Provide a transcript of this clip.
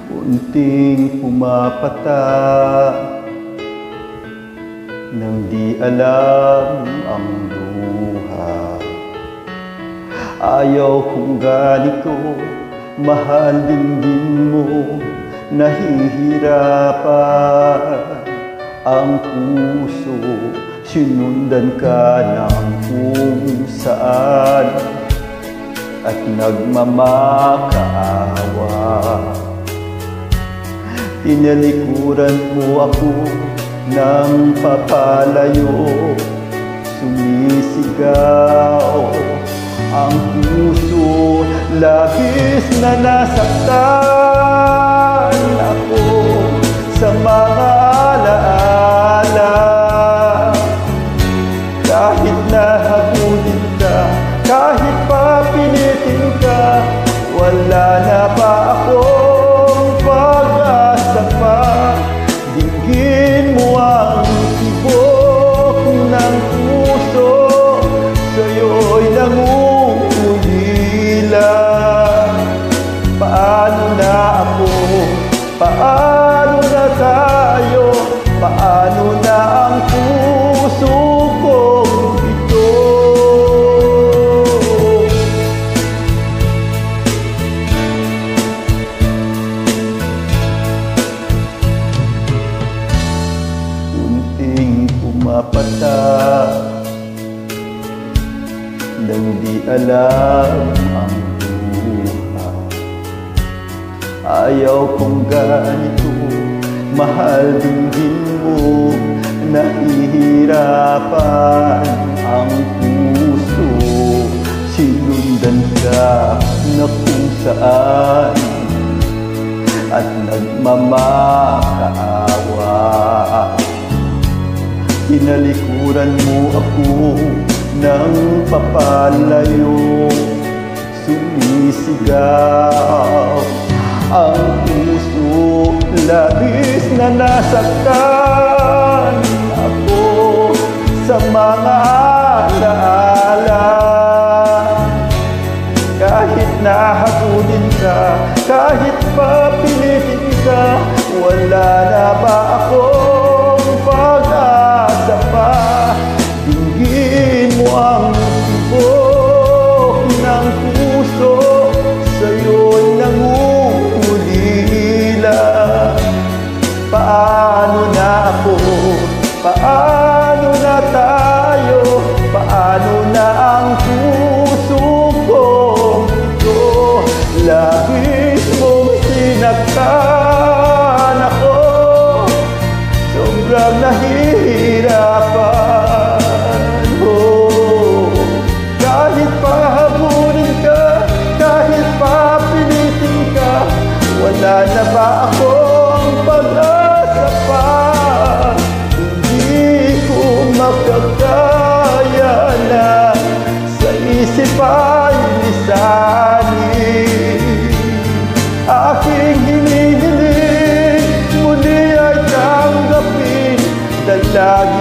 Unting pumapata nang di alam ang luha. Ayaw kong ganito, mahal din mo, nahihirapan ang puso. Sinundan ka ng kung saan at nagmamakaawa. Tinalikuran mo ako ng papalayo, sumisigaw ang puso. Labis na nasaktan ako sa mga alaala. Kahit nahabulin ka, kahit pa pinitin ka, wala na ba akong pag-asa pa? Dinggin mo ang tibok ng puso, sa'yo'y nangungulila. Paano na ako? Paano na tayo? Paano na ang puso kong ito? Unting pumapata nang di alam ang buha. Ayaw kong ganito, mahal din mo, nahihirapan ang puso. Sinundan ka na kung saan at nagmamakaawa. Tinalikuran mo ako ng papalayo, sumisigaw ang puso. Labis na nasaktan ako sa mga alaala. Kahit nahabulin ka, kahit pa pilitin ka, wala na ba akong pag-asa pa? Dinggin mo ang tibok ng puso, sa'yo'y nangungulila. Paano na ako? Paano na tayo? Paano na ang puso kong ito? Labis mong sinaktan ako, sobrang nahihirapan. Oh, kahit pa habulin ka, kahit pa pilitin ka, wala na ba akong pag-asa pa? Hindi ko makakaya na sa isip ay lisanin. Aking hinihiling muli ay tanggapin, dalagin